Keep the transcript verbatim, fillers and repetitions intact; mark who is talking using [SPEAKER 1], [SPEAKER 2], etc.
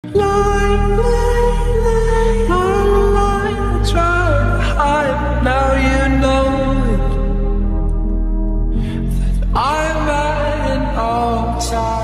[SPEAKER 1] Lie, lie, lie, lie, lie. I try to hide, but now you know it. That I'm at an all-time